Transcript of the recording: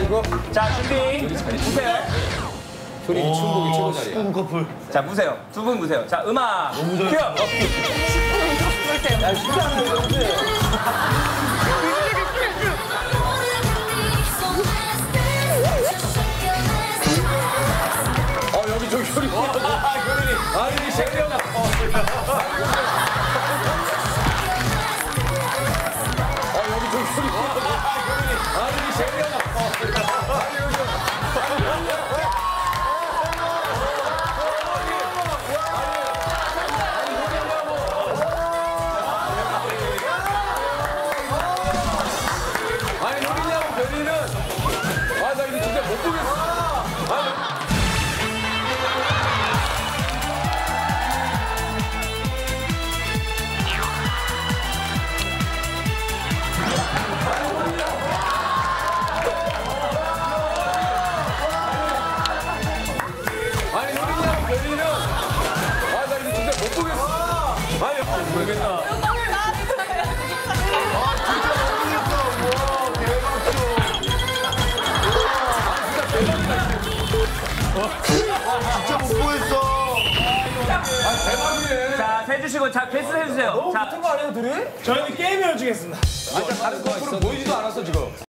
이거. 자, 준비. 보세요. 소리 춤곡이 최고 자리야. 커플. 자, 무세요. 두 분 무세요. 자, 음악. 큐. 야, 쉽지 않은데, 이거. 여기 저기 효린이. 아니, 생명아. 여기 저기 효린이. 아니, 생명아. 아니, 효린이하고 별이는. 나 이거 진짜 못 보겠어. 아니, 효린이하고 별이는. 나 이거 진짜 못 보겠어. 모르겠다. 진짜 못 보겠어. 대박이네. 자, 세주시고, 자, 패스 해주세요. 자, 같은 거 아니에요, 둘이? 저희는 게임을 해주겠습니다. 다른 커플은 보이지도 않았어, 지금.